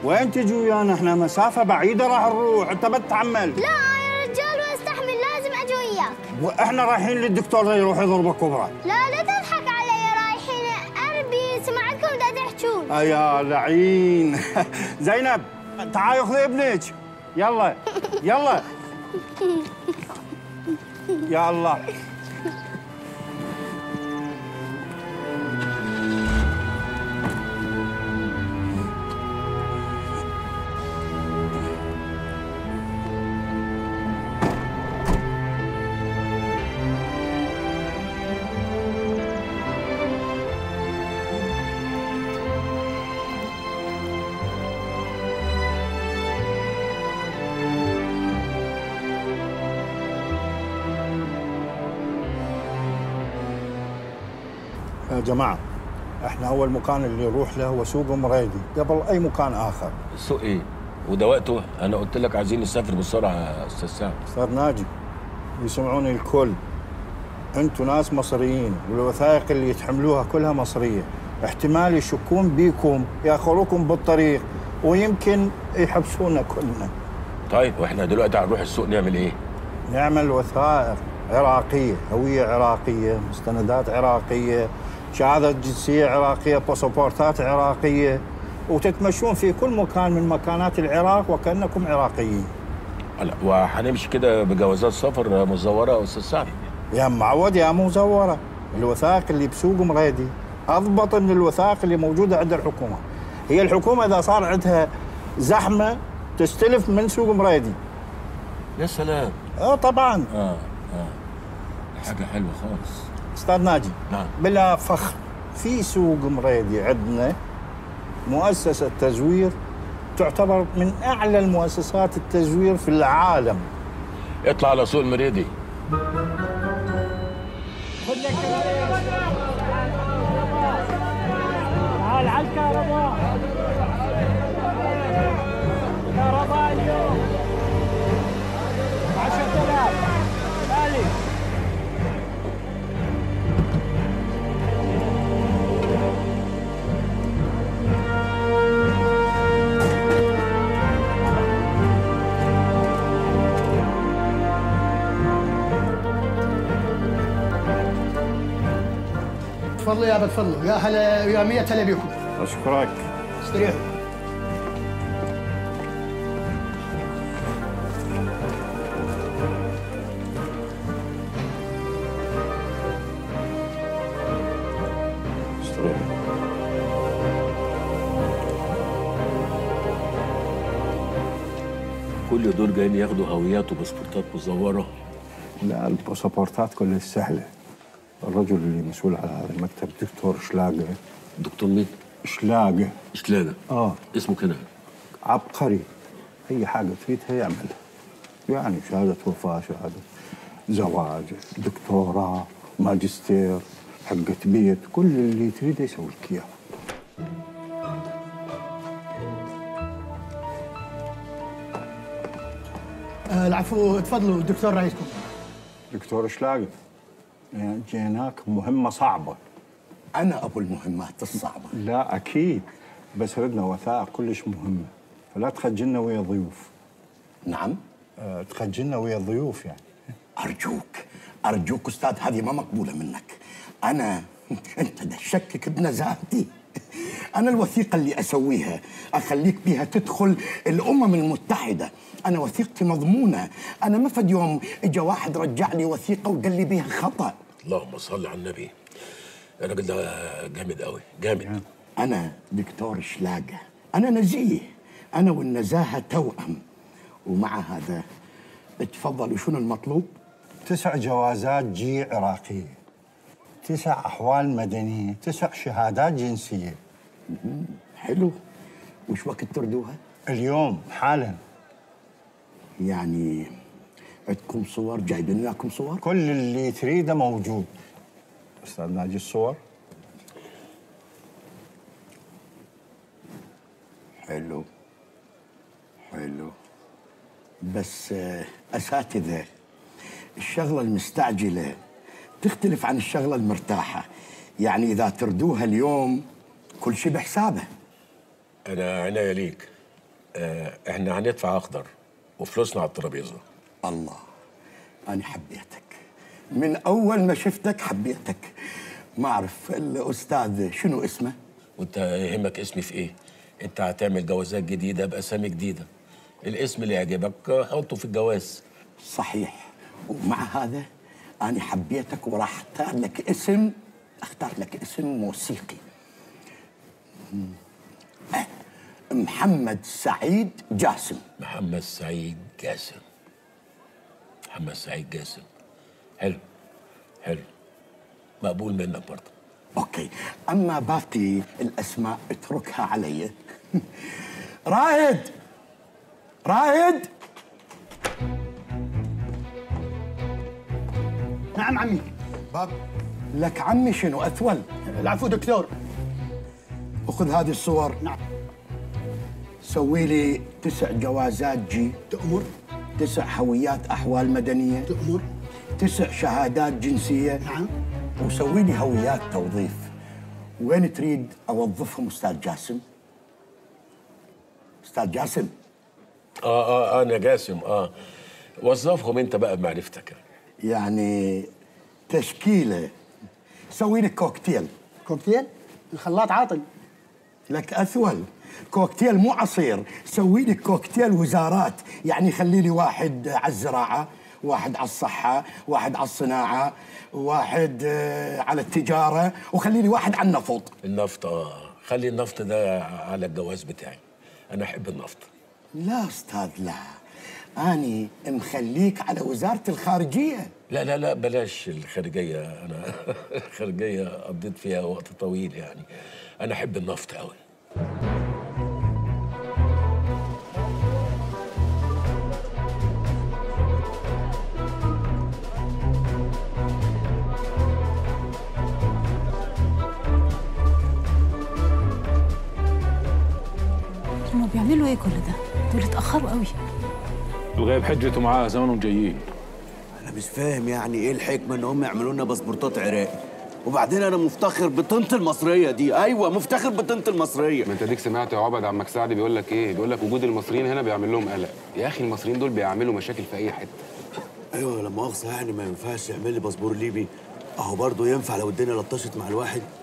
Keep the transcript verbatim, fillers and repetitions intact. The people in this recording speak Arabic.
وين تجي ويانا؟ احنا مسافه بعيده راح نروح، انت بتتحمل. لا يا رجال واستحمل، لازم اجي وياك. واحنا رايحين للدكتور يروح يضربك كبره. لا لا تضحك علي، رايحين اربي سمعتكم دا تحجون. آه يا لعين. زينب تعالي خذي ابنك، يلا يلا. يا الله. يا جماعة احنا أول مكان اللي نروح له هو سوق مريدي قبل أي مكان آخر. السوق إيه؟ وده وقته؟ أنا قلت لك عايزين نسافر بسرعة يا أستاذ سعد. أستاذ ناجي يسمعوني الكل، أنتوا ناس مصريين والوثائق اللي يتحملوها كلها مصرية، احتمال يشكون بيكم ياخذوكم بالطريق ويمكن يحبسونا كلنا. طيب واحنا دلوقتي هنروح السوق نعمل إيه؟ نعمل وثائق عراقية، هوية عراقية، مستندات عراقية، شهادة جنسية عراقية، باسبورتات عراقية، وتتمشون في كل مكان من مكانات العراق وكأنكم عراقيين. لا وهنمشي كده بجوازات سفر مزورة يا أستاذ سعد؟ يا معود يا مزورة، الوثائق اللي بسوق مريدي أضبط من الوثائق اللي موجودة عند الحكومة. هي الحكومة إذا صار عندها زحمة تستلف من سوق مريدي. يا سلام. اه طبعا. اه اه حاجة حلوة خالص. أستاذ ناجي. نعم. بلا فخر في سوق مريدي عندنا مؤسسة تزوير تعتبر من أعلى المؤسسات التزوير في العالم. اطلع على سوق المريدي. تعال على الكهرباء. كهرباء اليوم عشرة آلاف. مالك تفضلوا يا تفضلوا يا هلا يا مية هلا بكم. أشكرك. استريحوا. كل دول جايين ياخدوا هويات وباسبورتات مزورة. لا الباسبورتات كلها سهلة. الرجل اللي مسؤول على هذا المكتب دكتور شلاقة. دكتور مين؟ شلاقة. شلاقة. اه اسمه كده. عبقري، أي حاجة تريدها يعملها. يعني شهادة وفاة، شهادة زواج، دكتوراه، ماجستير، حقة بيت، كل اللي تريده يسوي لك إياه. آه العفو، تفضلوا دكتور رئيسكم. دكتور شلاقة، يعني جيناك مهمة صعبة. أنا أبو المهمات الصعبة. لا أكيد، بس ردنا وثائق كلش مهمة، فلا تخجلنا ويا ضيوف. نعم؟ أه تخجلنا ويا الضيوف يعني. أرجوك أرجوك أستاذ، هذه ما مقبولة منك. أنا أنت ده تشكك بنزاهتي. أنا الوثيقة اللي أسويها أخليك بها تدخل الأمم المتحدة. أنا وثيقتي مضمونة. أنا ما فد يوم إجا واحد رجع لي وثيقة وقال لي بها خطأ. اللهم صل على النبي. الراجل ده جامد قوي، جامد. أنا دكتور شلاقة، أنا نزيه، أنا والنزاهة توأم. ومع هذا اتفضلوا، شنو المطلوب؟ تسع جوازات جي عراقية، تسع أحوال مدنية، تسع شهادات جنسية. حلو. وش وقت تردوها؟ اليوم حالا. يعني عندكم صور؟ جايبين وياكم صور؟ كل اللي تريده موجود. أستاذ ناجي الصور. حلو حلو. بس أساتذة، الشغلة المستعجلة تختلف عن الشغلة المرتاحة. يعني إذا تردوها اليوم كل شيء بحسابه. أنا عناية ليك، آه احنا هندفع اخضر وفلوسنا على الترابيزه. الله، أنا حبيتك من أول ما شفتك، حبيتك. ما أعرف الأستاذ شنو اسمه؟ وانت يهمك اسمي في ايه؟ انت هتعمل جوازات جديده باسامي جديده، الاسم اللي يعجبك حطه في الجواز. صحيح، ومع هذا أنا حبيتك وراح أختار لك اسم، أختار لك اسم موسيقي. أه. محمد سعيد جاسم. محمد سعيد جاسم. محمد سعيد جاسم، حلو حلو، مقبول منك برضه. اوكي، اما باقي الاسماء اتركها علي. رائد، رائد. نعم عمي. باب لك عمي شنو اثول؟ العفو دكتور. وخذ هذه الصور. نعم. سوي لي تسع جوازات جي. تأمر. تسع هويات احوال مدنيه. تأمر. تسع شهادات جنسيه. نعم. وسوي لي هويات توظيف. وين تريد اوظفهم استاذ جاسم؟ استاذ جاسم. اه اه انا جاسم. اه وظفهم انت بقى بمعرفتك. يعني تشكيله. سوي لي كوكتيل. كوكتيل؟ الخلاط عاطل. لك اثول، كوكتيل مو عصير، سوي لي كوكتيل وزارات، يعني خلي لي واحد على الزراعه، واحد على الصحه، واحد على الصناعه، واحد على التجاره، وخلي لي واحد على النفط. النفط، اه خلي النفط ده على الجواز بتاعي، انا احب النفط. لا استاذ لا، اني مخليك على وزاره الخارجيه. لا لا لا بلاش الخارجيه، انا الخارجيه قضيت فيها وقت طويل يعني، انا احب النفط قوي. هما بيعملوا ايه كل ده؟ دول اتأخروا قوي. الغايب حجته معاه زمانهم جايين. انا مش فاهم يعني ايه الحكمه ان هم يعملوا لنا باسبورتات عراقي، وبعدين انا مفتخر بطنط المصريه دي. ايوه مفتخر بطنط المصريه. ما انت ديك سمعت يا عبد عمك سعد بيقول لك ايه؟ بيقول لك وجود المصريين هنا بيعمل لهم قلق. يا اخي المصريين دول بيعملوا مشاكل في اي حته. ايوه لما مؤاخذه يعني ما ينفعش يعمل لي باسبور ليبي، اهو برضه ينفع لو الدنيا لطشت مع الواحد.